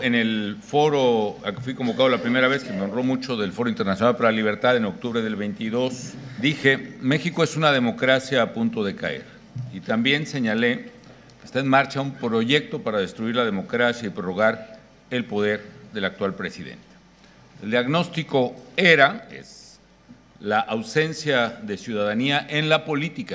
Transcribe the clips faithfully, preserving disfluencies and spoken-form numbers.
en el foro a que fui convocado la primera vez, que me honró mucho, del Foro Internacional para la Libertad en octubre del veintidós, dije, México es una democracia a punto de caer. Y también señalé que está en marcha un proyecto para destruir la democracia y prorrogar el poder del actual presidente. El diagnóstico era, es, la ausencia de ciudadanía en la política.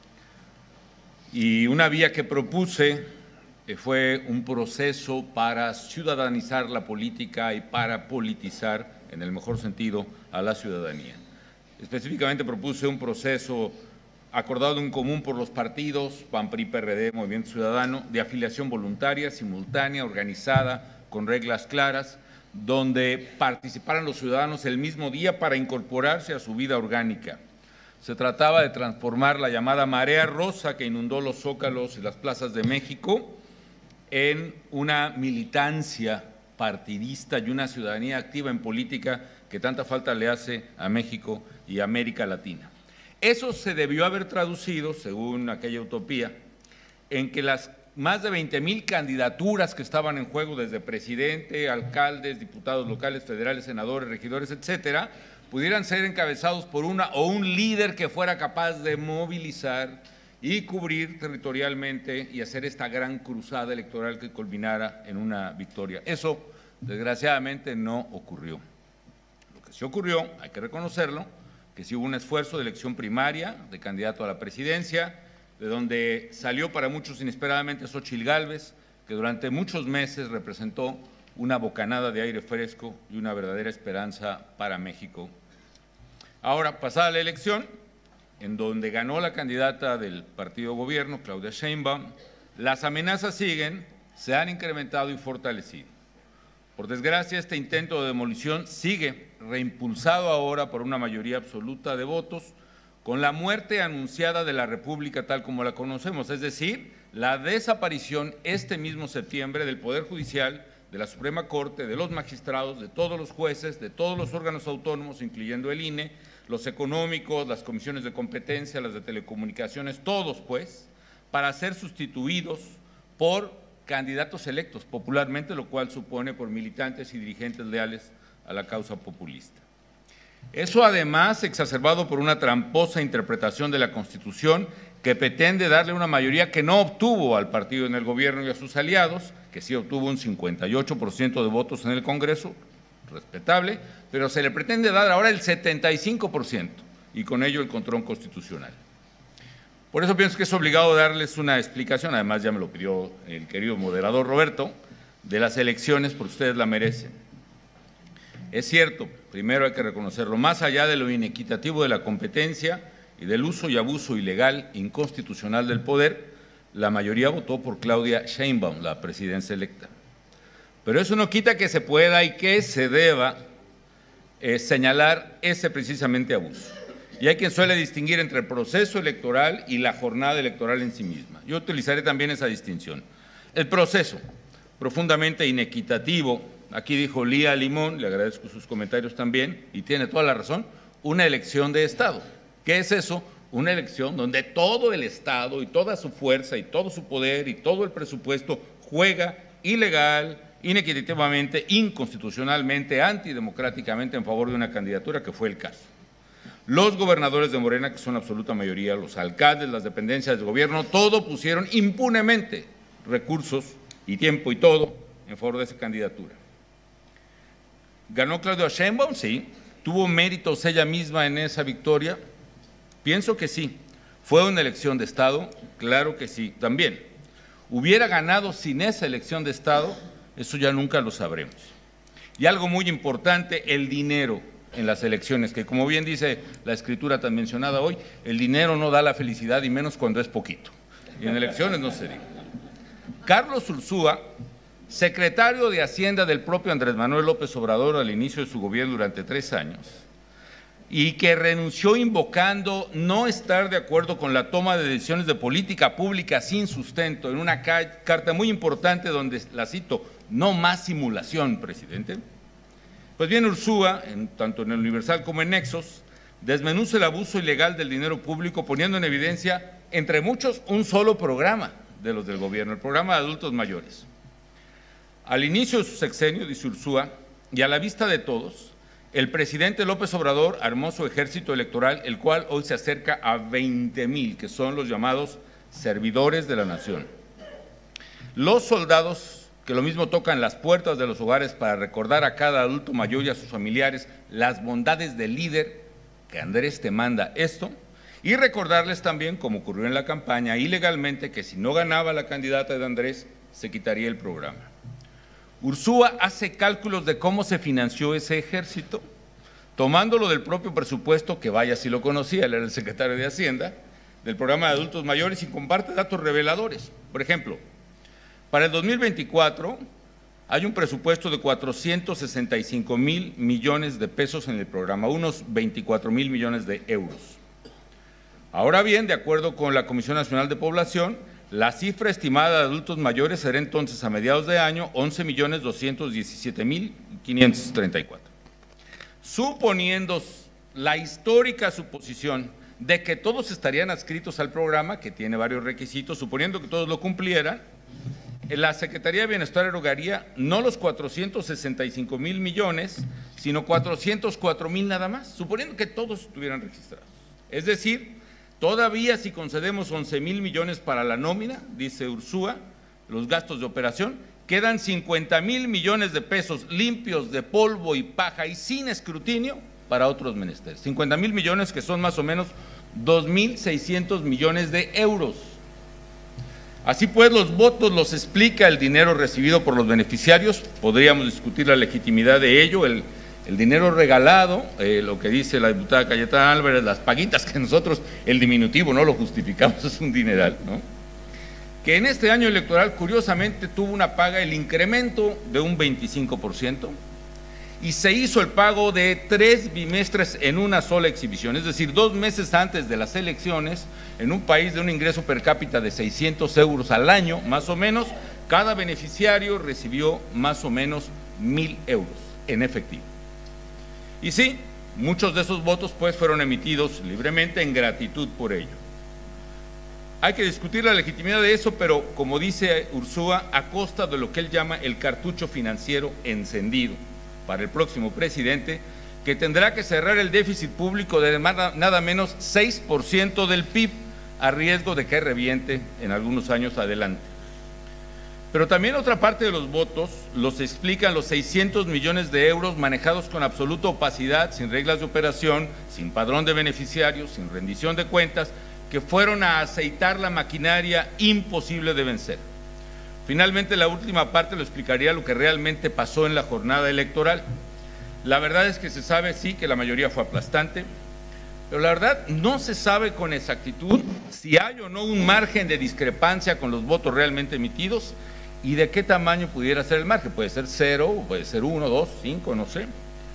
Y una vía que propuse fue un proceso para ciudadanizar la política y para politizar, en el mejor sentido, a la ciudadanía. Específicamente propuse un proceso acordado en común por los partidos, P A N, P R I, P R D, Movimiento Ciudadano, de afiliación voluntaria, simultánea, organizada, con reglas claras, donde participaran los ciudadanos el mismo día para incorporarse a su vida orgánica. Se trataba de transformar la llamada marea rosa que inundó los zócalos y las plazas de México en una militancia partidista y una ciudadanía activa en política que tanta falta le hace a México y a América Latina. Eso se debió haber traducido, según aquella utopía, en que las más de veinte mil candidaturas que estaban en juego, desde presidente, alcaldes, diputados locales, federales, senadores, regidores, etcétera, pudieran ser encabezados por una o un líder que fuera capaz de movilizar y cubrir territorialmente y hacer esta gran cruzada electoral que culminara en una victoria. Eso, desgraciadamente, no ocurrió. Lo que sí ocurrió, hay que reconocerlo, que sí hubo un esfuerzo de elección primaria de candidato a la presidencia, de donde salió para muchos inesperadamente Xóchitl Gálvez, que durante muchos meses representó una bocanada de aire fresco y una verdadera esperanza para México. Ahora, pasada la elección, en donde ganó la candidata del partido gobierno, Claudia Sheinbaum, las amenazas siguen, se han incrementado y fortalecido. Por desgracia, este intento de demolición sigue reimpulsado ahora por una mayoría absoluta de votos, con la muerte anunciada de la República tal como la conocemos, es decir, la desaparición este mismo septiembre del Poder Judicial, de la Suprema Corte, de los magistrados, de todos los jueces, de todos los órganos autónomos, incluyendo el I N E, los económicos, las comisiones de competencia, las de telecomunicaciones, todos pues, para ser sustituidos por candidatos electos popularmente, lo cual supone por militantes y dirigentes leales a la causa populista. Eso además exacerbado por una tramposa interpretación de la Constitución que pretende darle una mayoría que no obtuvo al partido en el gobierno y a sus aliados, que sí obtuvo un cincuenta y ocho por ciento de votos en el Congreso, respetable, pero se le pretende dar ahora el setenta y cinco por ciento y con ello el control constitucional. Por eso pienso que es obligado darles una explicación, además ya me lo pidió el querido moderador Roberto, de las elecciones, porque ustedes la merecen. Es cierto, primero hay que reconocerlo, más allá de lo inequitativo de la competencia y del uso y abuso ilegal, inconstitucional del poder, la mayoría votó por Claudia Sheinbaum, la presidencia electa. Pero eso no quita que se pueda y que se deba eh, señalar ese precisamente abuso. Y hay quien suele distinguir entre el proceso electoral y la jornada electoral en sí misma. Yo utilizaré también esa distinción. El proceso, profundamente inequitativo, aquí dijo Lía Limón, le agradezco sus comentarios también, y tiene toda la razón, una elección de Estado. ¿Qué es eso? Una elección donde todo el Estado y toda su fuerza y todo su poder y todo el presupuesto juega ilegal, inequitativamente, inconstitucionalmente, antidemocráticamente en favor de una candidatura, que fue el caso. Los gobernadores de Morena, que son la absoluta mayoría, los alcaldes, las dependencias del gobierno, todo pusieron impunemente recursos y tiempo y todo en favor de esa candidatura. ¿Ganó Claudia Sheinbaum? Sí. ¿Tuvo méritos ella misma en esa victoria? Pienso que sí. ¿Fue una elección de Estado? Claro que sí, también. ¿Hubiera ganado sin esa elección de Estado? Eso ya nunca lo sabremos. Y algo muy importante, el dinero en las elecciones, que como bien dice la escritura tan mencionada hoy, el dinero no da la felicidad y menos cuando es poquito. Y en elecciones no se diga. Carlos Ursúa, secretario de Hacienda del propio Andrés Manuel López Obrador al inicio de su gobierno durante tres años, y que renunció invocando no estar de acuerdo con la toma de decisiones de política pública sin sustento, en una carta muy importante donde, la cito, no más simulación, presidente. Pues bien, Ursúa, en, tanto en el Universal como en Nexos, desmenuza el abuso ilegal del dinero público, poniendo en evidencia, entre muchos, un solo programa de los del gobierno, el programa de adultos mayores. Al inicio de su sexenio, dice Ursúa, y a la vista de todos, el presidente López Obrador armó su ejército electoral, el cual hoy se acerca a veinte mil, que son los llamados servidores de la nación. Los soldados, que lo mismo tocan las puertas de los hogares para recordar a cada adulto mayor y a sus familiares las bondades del líder, que Andrés te manda esto, y recordarles también, como ocurrió en la campaña, ilegalmente, que si no ganaba la candidata de Andrés, se quitaría el programa. Ursúa hace cálculos de cómo se financió ese ejército, tomándolo del propio presupuesto, que vaya si lo conocía, él era el secretario de Hacienda, del programa de adultos mayores, y comparte datos reveladores. Por ejemplo, para el dos mil veinticuatro hay un presupuesto de cuatrocientos sesenta y cinco mil millones de pesos en el programa, unos veinticuatro mil millones de euros. Ahora bien, de acuerdo con la Comisión Nacional de Población, la cifra estimada de adultos mayores será entonces a mediados de año once millones doscientos diecisiete mil quinientos treinta y cuatro. Suponiendo la histórica suposición de que todos estarían adscritos al programa, que tiene varios requisitos, suponiendo que todos lo cumplieran, la Secretaría de Bienestar erogaría no los cuatrocientos sesenta y cinco mil millones, sino cuatrocientos cuatro mil nada más, suponiendo que todos estuvieran registrados. Es decir, todavía si concedemos once mil millones para la nómina, dice Ursúa, los gastos de operación, quedan cincuenta mil millones de pesos limpios de polvo y paja y sin escrutinio para otros menesteres. cincuenta mil millones que son más o menos dos mil seiscientos millones de euros. Así pues, los votos los explica el dinero recibido por los beneficiarios, podríamos discutir la legitimidad de ello, el El dinero regalado, eh, lo que dice la diputada Cayetana Álvarez, las paguitas que nosotros, el diminutivo, no lo justificamos, es un dineral, ¿no? Que en este año electoral, curiosamente, tuvo una paga, el incremento de un veinticinco por ciento, y se hizo el pago de tres bimestres en una sola exhibición, es decir, dos meses antes de las elecciones, en un país de un ingreso per cápita de seiscientos euros al año, más o menos, cada beneficiario recibió más o menos mil euros en efectivo. Y sí, muchos de esos votos pues fueron emitidos libremente en gratitud por ello. Hay que discutir la legitimidad de eso, pero como dice Ursúa, a costa de lo que él llama el cartucho financiero encendido para el próximo presidente, que tendrá que cerrar el déficit público de nada menos seis por ciento del P I B, a riesgo de que reviente en algunos años adelante. Pero también otra parte de los votos los explican los seiscientos millones de euros manejados con absoluta opacidad, sin reglas de operación, sin padrón de beneficiarios, sin rendición de cuentas, que fueron a aceitar la maquinaria imposible de vencer. Finalmente, la última parte lo explicaría lo que realmente pasó en la jornada electoral. La verdad es que se sabe, sí, que la mayoría fue aplastante, pero la verdad no se sabe con exactitud si hay o no un margen de discrepancia con los votos realmente emitidos y de qué tamaño pudiera ser el margen. Puede ser cero, puede ser uno, dos, cinco, no sé.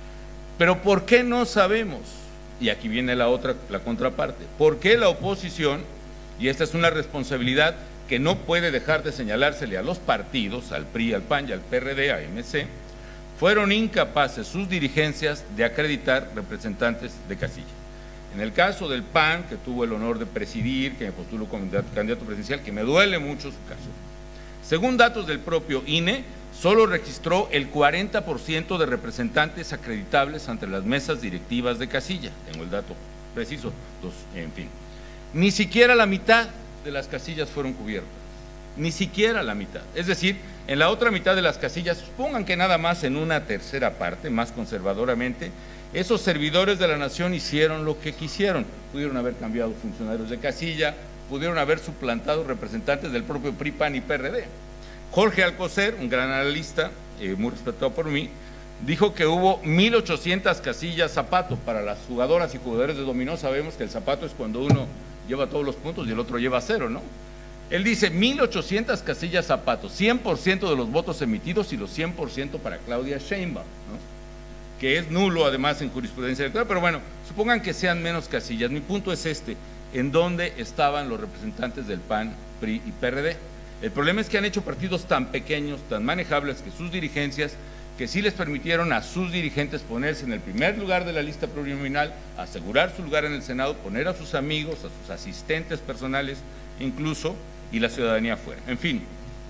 Pero ¿por qué no sabemos? Y aquí viene la otra, la contraparte. ¿Por qué la oposición, y esta es una responsabilidad que no puede dejar de señalársele a los partidos, al P R I, al P A N y al P R D, a M C, fueron incapaces sus dirigencias de acreditar representantes de casilla? En el caso del P A N, que tuvo el honor de presidir, que me postuló como candidato presidencial, que me duele mucho su caso, según datos del propio I N E, solo registró el cuarenta por ciento de representantes acreditables ante las mesas directivas de casilla. Tengo el dato preciso, dos, en fin. Ni siquiera la mitad de las casillas fueron cubiertas, ni siquiera la mitad. Es decir, en la otra mitad de las casillas, supongan que nada más en una tercera parte, más conservadoramente, esos servidores de la nación hicieron lo que quisieron. Pudieron haber cambiado funcionarios de casilla, pudieron haber suplantado representantes del propio P R I, P A N y P R D. Jorge Alcocer, un gran analista, eh, muy respetado por mí, dijo que hubo mil ochocientas casillas zapato. Para las jugadoras y jugadores de dominó sabemos que el zapato es cuando uno lleva todos los puntos y el otro lleva cero, ¿no? Él dice mil ochocientas casillas zapato, cien por ciento de los votos emitidos y los cien por ciento para Claudia Sheinbaum, ¿no? Que es nulo además en jurisprudencia electoral, pero bueno, supongan que sean menos casillas. Mi punto es este: ¿en dónde estaban los representantes del P A N, P R I y P R D? El problema es que han hecho partidos tan pequeños, tan manejables, que sus dirigencias, que sí les permitieron a sus dirigentes ponerse en el primer lugar de la lista plurinominal, asegurar su lugar en el Senado, poner a sus amigos, a sus asistentes personales incluso, y la ciudadanía fuera. En fin,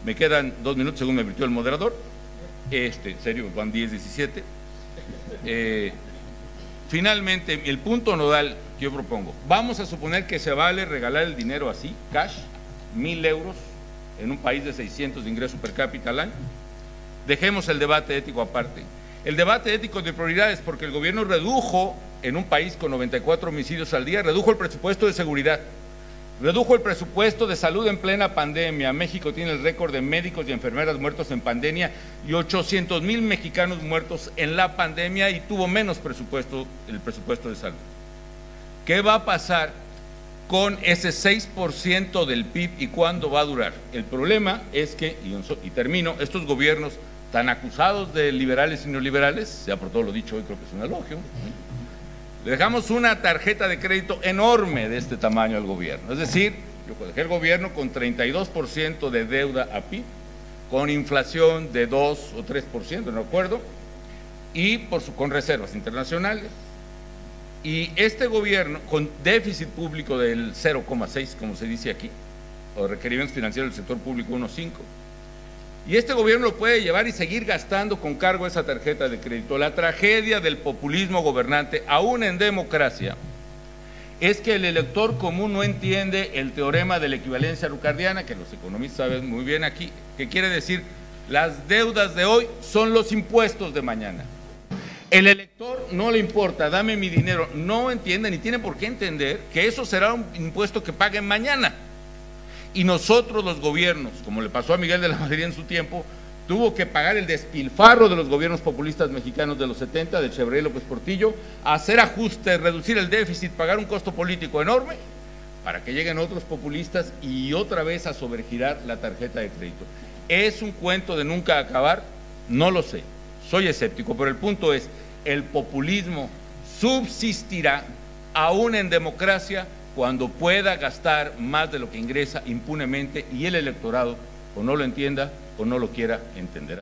Me quedan dos minutos según me advirtió el moderador. Este, en serio, van diez, diecisiete. Eh, finalmente, el punto nodal que yo propongo, vamos a suponer que se vale regalar el dinero así, cash, mil euros, en un país de seiscientos de ingreso per cápita al año. Dejemos el debate ético aparte. El debate ético de prioridades, porque el gobierno redujo, en un país con noventa y cuatro homicidios al día, redujo el presupuesto de seguridad, redujo el presupuesto de salud en plena pandemia. México tiene el récord de médicos y enfermeras muertos en pandemia y ochocientos mil mexicanos muertos en la pandemia, y tuvo menos presupuesto, el presupuesto de salud. ¿Qué va a pasar con ese seis por ciento del P I B y cuándo va a durar? El problema es que, y termino, estos gobiernos tan acusados de liberales y neoliberales, ya por todo lo dicho hoy creo que es un elogio, le dejamos una tarjeta de crédito enorme de este tamaño al gobierno. Es decir, yo dejé el gobierno con treinta y dos por ciento de deuda a P I B, con inflación de dos o tres por ciento, no recuerdo, y por su, con reservas internacionales. Y este gobierno, con déficit público del cero coma seis, como se dice aquí, o requerimientos financieros del sector público uno coma cinco, y este gobierno lo puede llevar y seguir gastando con cargo a esa tarjeta de crédito. La tragedia del populismo gobernante, aún en democracia, es que el elector común no entiende el teorema de la equivalencia ricardiana, que los economistas saben muy bien aquí, que quiere decir las deudas de hoy son los impuestos de mañana. El elector no le importa, dame mi dinero, no entiende ni tiene por qué entender que eso será un impuesto que paguen mañana. Y nosotros los gobiernos, como le pasó a Miguel de la Madrid en su tiempo, tuvo que pagar el despilfarro de los gobiernos populistas mexicanos de los setenta, de Echeverría y López Portillo, hacer ajustes, reducir el déficit, pagar un costo político enorme, para que lleguen otros populistas y otra vez a sobregirar la tarjeta de crédito. ¿Es un cuento de nunca acabar? No lo sé, soy escéptico, pero el punto es, el populismo subsistirá aún en democracia cuando pueda gastar más de lo que ingresa impunemente y el electorado o no lo entienda o no lo quiera entender.